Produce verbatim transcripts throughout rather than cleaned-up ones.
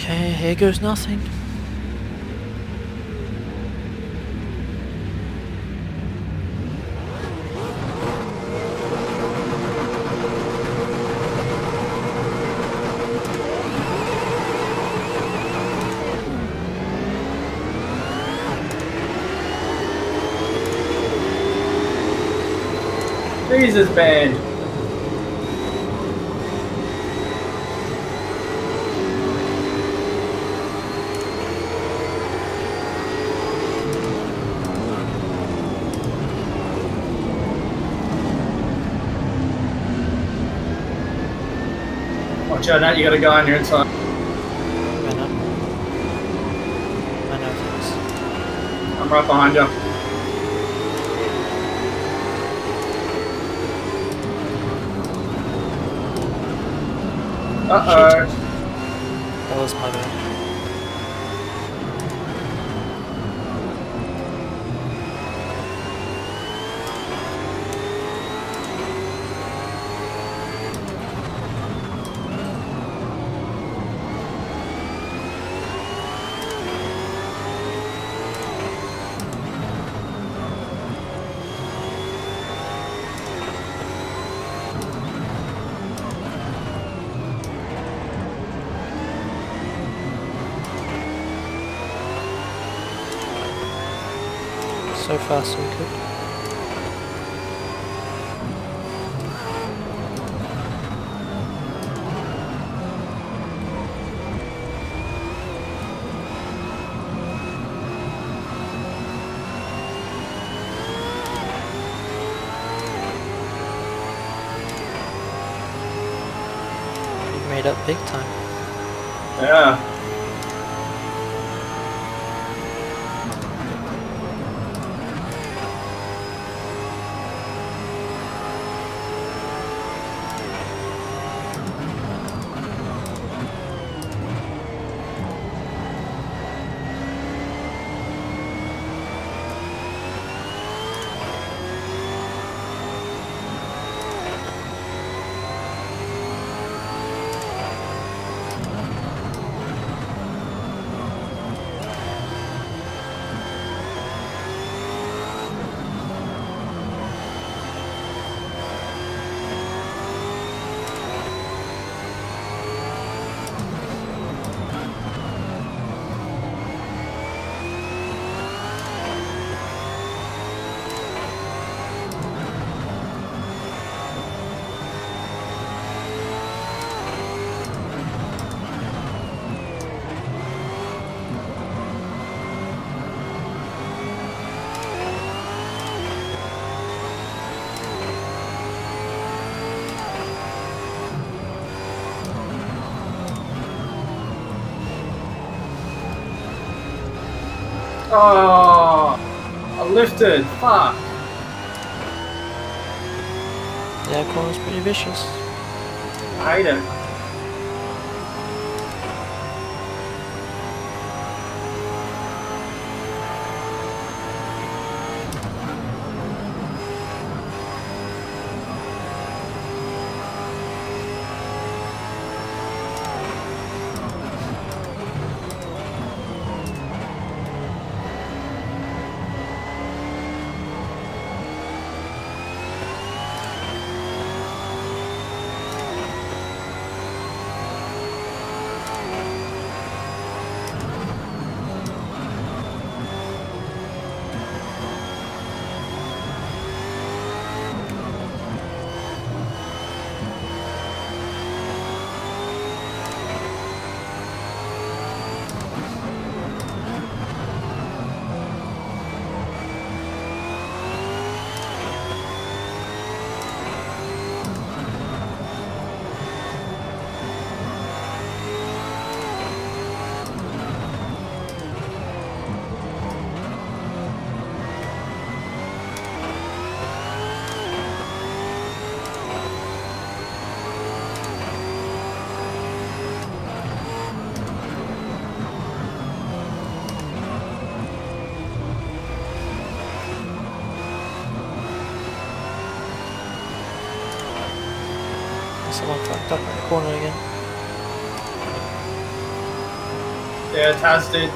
Okay, here goes nothing. Jesus, band. Watch out, Nat, you gotta go on your inside. I know. I know things. I'm right behind you. Uh-oh. That was my bad. So far so good. You've made up big time. Yeah. Oh, I lifted. Fuck. Yeah, corner's pretty vicious. I hate it. Someone fucked up in the corner again. Yeah, Taz did.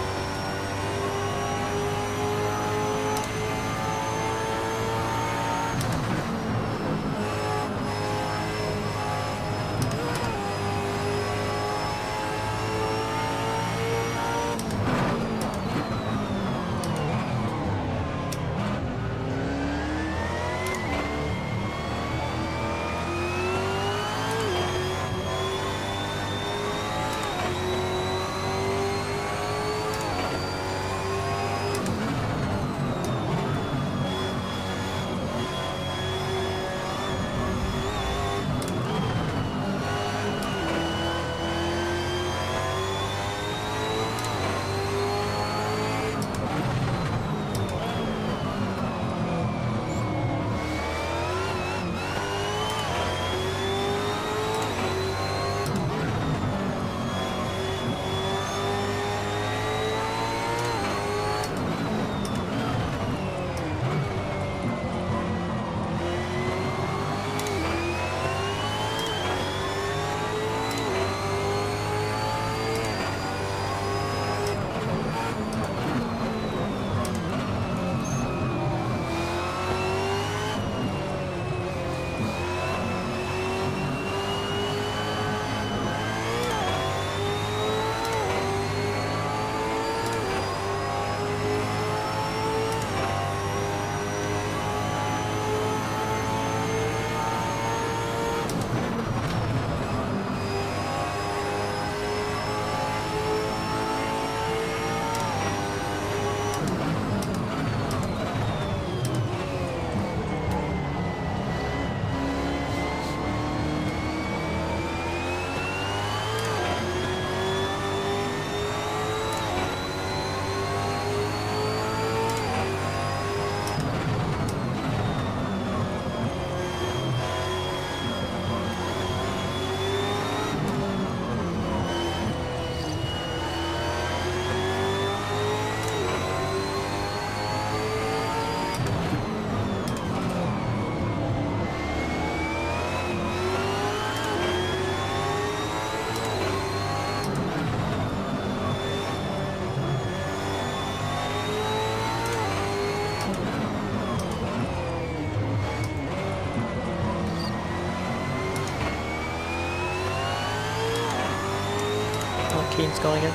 Keen's going again.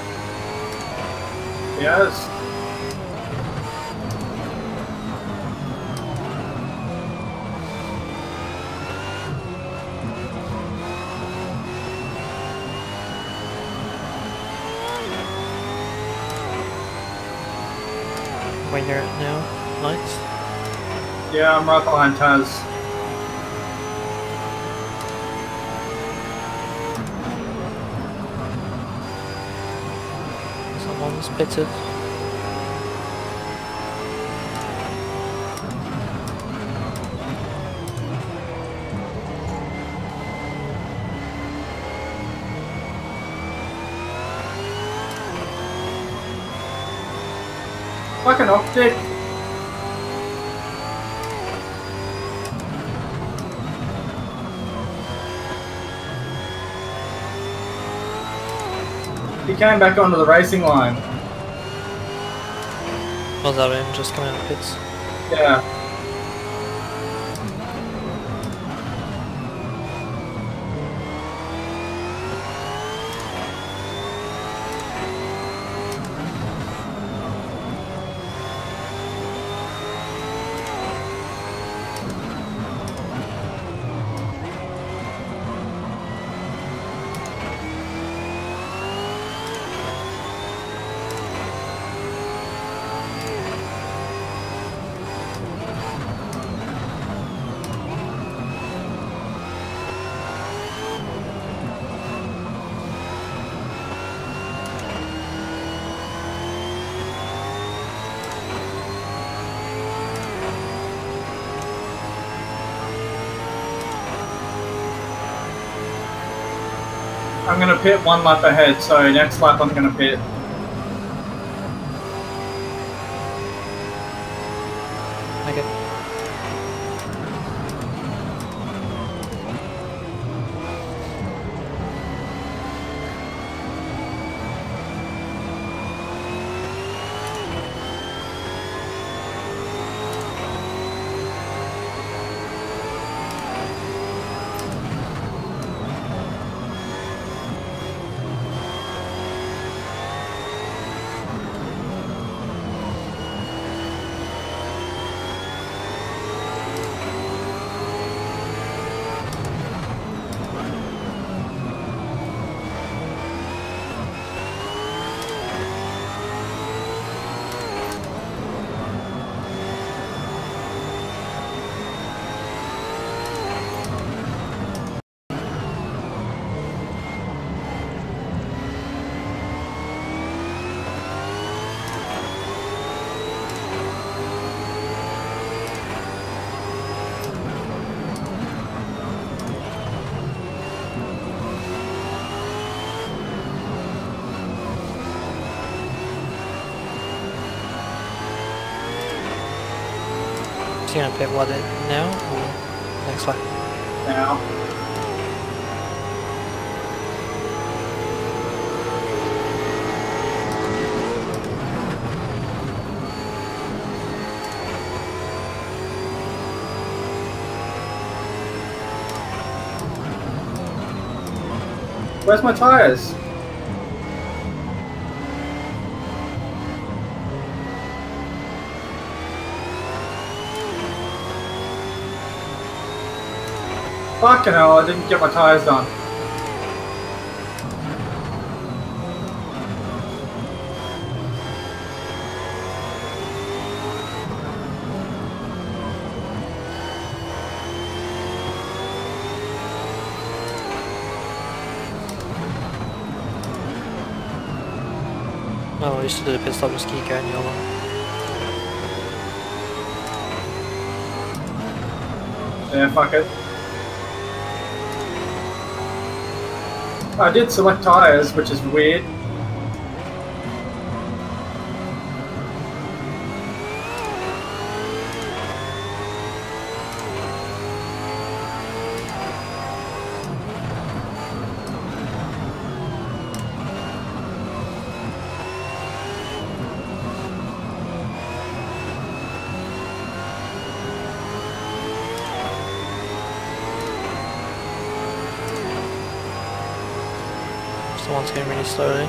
Yes. Where you're at now, Lights? Yeah, I'm right behind Taz. Someone's pitted. Fucking optic. He came back onto the racing line. Was that him just coming out of pits? Yeah. I'm gonna pit one lap ahead, so next lap I'm gonna pit. Okay. you gonna pit what, it now or next lap? Now. Where's my tires? Fucking hell, I didn't get my tires done. Oh, I used to do the pit stop, just keep going your one. Yeah, fuck it. I did select tires, which is weird. Someone's going really slowly.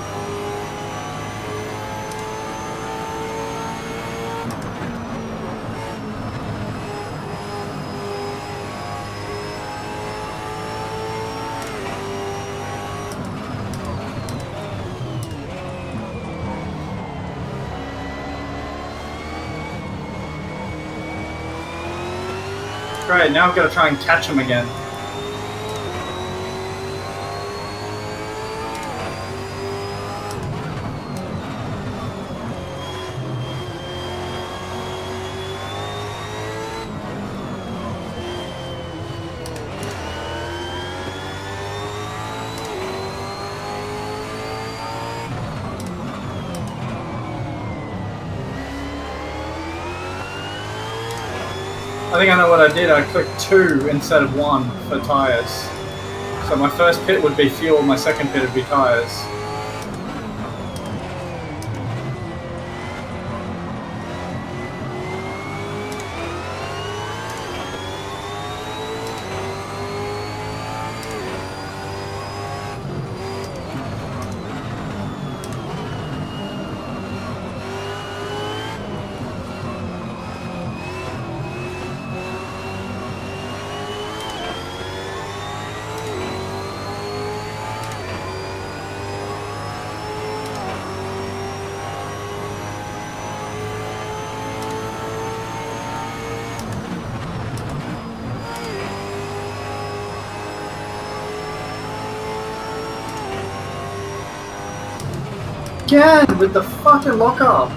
Great, now I've got to try and catch him again. I think I know what I did. I clicked two instead of one for tires. So my first pit would be fuel, my second pit would be tires. Again with the fucking lockup.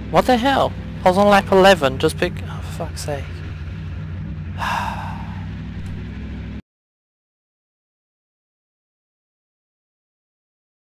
What the hell? I was on lap eleven, just pick... Oh, for fuck's sake.